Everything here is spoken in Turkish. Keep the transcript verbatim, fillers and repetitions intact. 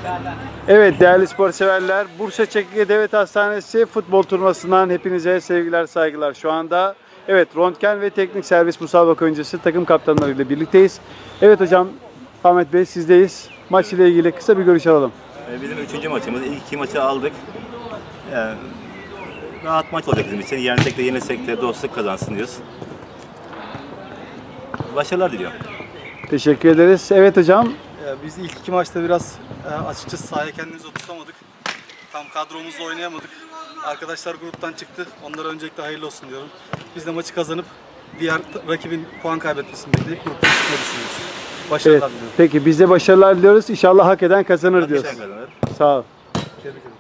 Evet değerli spor severler, Bursa Çekirge Devlet Hastanesi futbol turnuvasından hepinize sevgiler saygılar. Şu anda evet röntgen ve teknik servis musabaka öncesi takım kaptanlarıyla birlikteyiz. Evet hocam, Ahmet Bey sizdeyiz. Maç ile ilgili kısa bir görüş alalım. Bizim üçüncü maçımız. İlk iki maçı aldık. Yani, rahat maç olacak bizim için. Yensek de yenilsek de dostluk kazansın diyoruz. Başarılar diliyorum. Teşekkür ederiz. Evet hocam. Biz ilk iki maçta biraz açıkçası sahaya kendimizi oturtamadık. Tam kadromuzla oynayamadık. Arkadaşlar gruptan çıktı. Onlara öncelikle hayırlı olsun diyorum. Biz de maçı kazanıp diğer rakibin puan kaybetmesini bekleyip gruptan çıkmayı düşünüyoruz. Başarılar Evet. diliyorum. Peki biz de başarılar diliyoruz. İnşallah hak eden kazanır diyoruz. Kazanır. Sağ ol. Tebrik ederim.